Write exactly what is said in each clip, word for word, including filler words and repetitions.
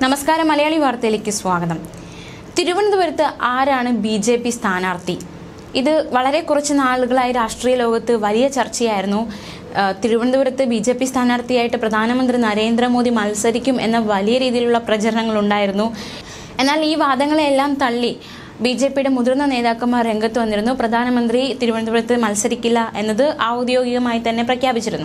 നമസ്കാരം, മലയാളി വാർത്തയിലേക്ക് സ്വാഗതം. തിരുവനന്തപുരത്ത് ആരാണ് ബി ജെ പി സ്ഥാനാർത്ഥി? ഇത് വളരെ കുറച്ച് നാളുകളായി രാഷ്ട്രീയ ലോകത്ത് വലിയ ചർച്ചയായിരുന്നു. തിരുവനന്തപുരത്ത് ബി ജെ പി സ്ഥാനാർത്ഥിയായിട്ട് പ്രധാനമന്ത്രി നരേന്ദ്രമോദി മത്സരിക്കും എന്ന വലിയ രീതിയിലുള്ള പ്രചരണങ്ങൾ ഉണ്ടായിരുന്നു. എന്നാൽ ഈ വാദങ്ങളെല്ലാം തള്ളി ബി ജെ പിയുടെ മുതിർന്ന നേതാക്കന്മാർ രംഗത്ത് വന്നിരുന്നു. പ്രധാനമന്ത്രി തിരുവനന്തപുരത്ത് മത്സരിക്കില്ല എന്നത് ഔദ്യോഗികമായി തന്നെ പ്രഖ്യാപിച്ചിരുന്നു.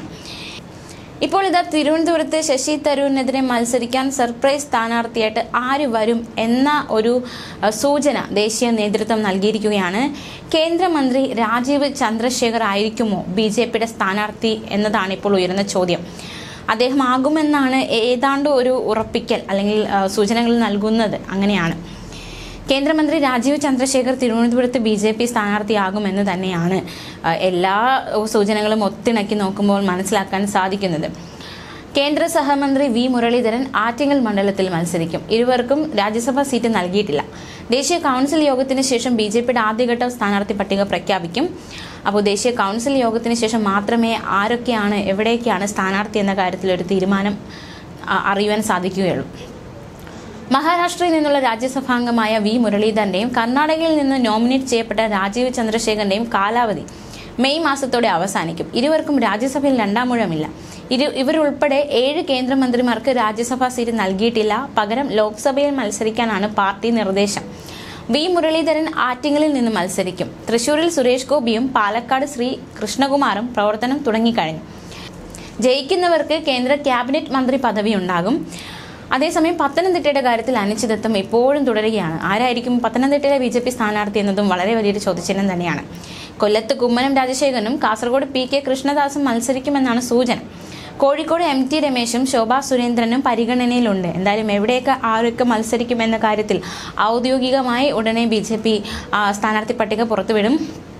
ഇപ്പോൾ ഇതാ തിരുവനന്തപുരത്ത് ശശി തരൂരിനെതിരെ മത്സരിക്കാൻ സർപ്രൈസ് സ്ഥാനാർത്ഥിയായിട്ട് ആര് വരും എന്ന ഒരു സൂചന ദേശീയ നേതൃത്വം നൽകിയിരിക്കുകയാണ്. കേന്ദ്രമന്ത്രി രാജീവ് ചന്ദ്രശേഖർ ആയിരിക്കുമോ ബി ജെ പിയുടെ സ്ഥാനാർത്ഥി എന്നതാണ് ഇപ്പോൾ ഉയരുന്ന ചോദ്യം. അദ്ദേഹം ആകുമെന്നാണ് ഏതാണ്ട് ഒരു ഉറപ്പിക്കൽ അല്ലെങ്കിൽ സൂചനകൾ നൽകുന്നത്. അങ്ങനെയാണ് കേന്ദ്രമന്ത്രി രാജീവ് ചന്ദ്രശേഖർ തിരുവനന്തപുരത്ത് ബി ജെ പി സ്ഥാനാർത്ഥിയാകുമെന്ന് തന്നെയാണ് എല്ലാ സൂചനകളും ഒത്തിണക്കി നോക്കുമ്പോൾ മനസ്സിലാക്കാൻ സാധിക്കുന്നത്. കേന്ദ്ര സഹമന്ത്രി വി മുരളീധരൻ ആറ്റിങ്ങൽ മണ്ഡലത്തിൽ മത്സരിക്കും. ഇരുവർക്കും രാജ്യസഭാ സീറ്റ് നൽകിയിട്ടില്ല. ദേശീയ കൗൺസിൽ യോഗത്തിന് ശേഷം ബി ജെ പിയുടെ ആദ്യഘട്ട സ്ഥാനാർത്ഥി പട്ടിക പ്രഖ്യാപിക്കും. അപ്പോൾ ദേശീയ കൗൺസിൽ യോഗത്തിന് ശേഷം മാത്രമേ ആരൊക്കെയാണ് എവിടേക്കാണ് സ്ഥാനാർത്ഥി എന്ന കാര്യത്തിൽ ഒരു തീരുമാനം അറിയുവാൻ സാധിക്കുകയുള്ളൂ. മഹാരാഷ്ട്രയിൽ നിന്നുള്ള രാജ്യസഭാംഗമായ വി മുരളീധരന്റെയും കർണാടകയിൽ നിന്ന് നോമിനേറ്റ് ചെയ്യപ്പെട്ട രാജീവ് ചന്ദ്രശേഖറിന്റെയും കാലാവധി മെയ് മാസത്തോടെ അവസാനിക്കും. ഇരുവർക്കും രാജ്യസഭയിൽ രണ്ടാം ഊഴമില്ല. ഇരു ഇവരുൾപ്പെടെ ഏഴ് കേന്ദ്രമന്ത്രിമാർക്ക് രാജ്യസഭാ സീറ്റ് നൽകിയിട്ടില്ല. പകരം ലോക്സഭയിൽ മത്സരിക്കാനാണ് പാർട്ടി നിർദ്ദേശം. വി മുരളീധരൻ ആറ്റിങ്ങലിൽ നിന്ന് മത്സരിക്കും. തൃശൂരിൽ സുരേഷ് ഗോപിയും പാലക്കാട് ശ്രീ കൃഷ്ണകുമാറും പ്രവർത്തനം തുടങ്ങിക്കഴിഞ്ഞു. ജയിക്കുന്നവർക്ക് കേന്ദ്ര ക്യാബിനറ്റ് മന്ത്രി പദവി ഉണ്ടാകും. അതേസമയം പത്തനംതിട്ടയുടെ കാര്യത്തിൽ അനിശ്ചിതത്വം ഇപ്പോഴും തുടരുകയാണ്. ആരായിരിക്കും പത്തനംതിട്ടയിലെ ബി ജെ പി സ്ഥാനാർത്ഥി എന്നതും വളരെ വലിയൊരു ചോദ്യചിഹ്നം തന്നെയാണ്. കൊല്ലത്ത് കുമ്മനം രാജശേഖരനും കാസർഗോഡ് പി കെ കൃഷ്ണദാസും മത്സരിക്കുമെന്നാണ് സൂചന. കോഴിക്കോട് എം ടി രമേശും ശോഭാ സുരേന്ദ്രനും പരിഗണനയിലുണ്ട്. എന്തായാലും എവിടെയൊക്കെ ആരൊക്കെ മത്സരിക്കും എന്ന കാര്യത്തിൽ ഔദ്യോഗികമായി ഉടനെ ബി ജെ പി സ്ഥാനാർത്ഥി പട്ടിക പുറത്തുവിടും.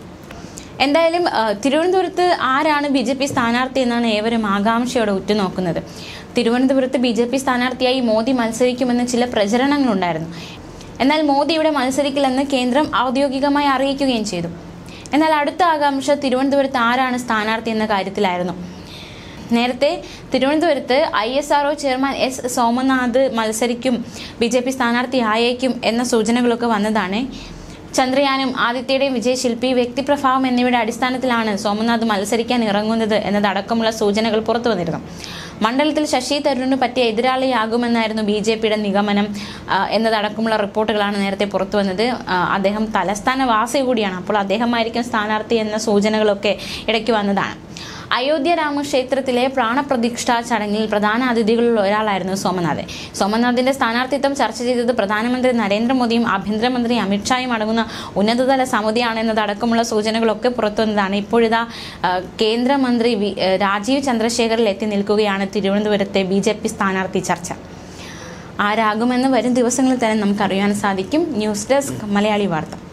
എന്തായാലും തിരുവനന്തപുരത്ത് ആരാണ് ബി ജെ പി സ്ഥാനാർത്ഥി എന്നാണ് ഏവരും ആകാംക്ഷയോടെ ഉറ്റുനോക്കുന്നത്. തിരുവനന്തപുരത്ത് ബി ജെ പി സ്ഥാനാർത്ഥിയായി മോദി മത്സരിക്കുമെന്ന് ചില പ്രചരണങ്ങളുണ്ടായിരുന്നു. എന്നാൽ മോദി ഇവിടെ മത്സരിക്കില്ലെന്ന് കേന്ദ്രം ഔദ്യോഗികമായി അറിയിക്കുകയും ചെയ്തു. എന്നാൽ അടുത്ത ആകാംക്ഷ തിരുവനന്തപുരത്ത് ആരാണ് സ്ഥാനാർത്ഥി എന്ന കാര്യത്തിലായിരുന്നു. നേരത്തെ തിരുവനന്തപുരത്ത് I S R O chairman S Somanath മത്സരിക്കും, ബി ജെ പി സ്ഥാനാർത്ഥി ആയേക്കും എന്ന സൂചനകളൊക്കെ വന്നതാണ്. ചന്ദ്രയാനും ആദിത്യയുടെയും വിജയശില്പി വ്യക്തിപ്രഭാവം എന്നിവയുടെ അടിസ്ഥാനത്തിലാണ് സോമനാഥ് മത്സരിക്കാൻ ഇറങ്ങുന്നത് എന്നതടക്കമുള്ള സൂചനകൾ പുറത്തു വന്നിരുന്നു. മണ്ഡലത്തിൽ ശശി തരൂരിന് പറ്റിയ എതിരാളിയാകുമെന്നായിരുന്നു ബി ജെ പിയുടെ നിഗമനം എന്നതടക്കമുള്ള റിപ്പോർട്ടുകളാണ് നേരത്തെ പുറത്തു വന്നത്. അദ്ദേഹം തലസ്ഥാന വാസി കൂടിയാണ്. അപ്പോൾ അദ്ദേഹമായിരിക്കും സ്ഥാനാർത്ഥി എന്ന സൂചനകളൊക്കെ ഇടയ്ക്ക് വന്നതാണ്. അയോധ്യ രാമക്ഷേത്രത്തിലെ പ്രാണപ്രതിഷ്ഠാ ചടങ്ങിൽ പ്രധാന അതിഥികളിൽ ഒരാളായിരുന്നു സോമനാഥ്. സോമനാഥിന്റെ സ്ഥാനാർത്ഥിത്വം ചർച്ച ചെയ്തത് പ്രധാനമന്ത്രി നരേന്ദ്രമോദിയും ആഭ്യന്തരമന്ത്രി അമിത്ഷായും അടങ്ങുന്ന ഉന്നതതല സമിതിയാണ് എന്നതടക്കമുള്ള സൂചനകളൊക്കെ പുറത്തുവന്നതാണ്. ഇപ്പോഴിതാ കേന്ദ്രമന്ത്രി രാജീവ് ചന്ദ്രശേഖറിൽ എത്തി നിൽക്കുകയാണ് തിരുവനന്തപുരത്തെ ബി ജെ പി സ്ഥാനാർത്ഥി ചർച്ച. ആരാകുമെന്ന് വരും ദിവസങ്ങളിൽ തന്നെ നമുക്കറിയാൻ സാധിക്കും. ന്യൂസ് ഡെസ്ക് മലയാളി വാർത്ത.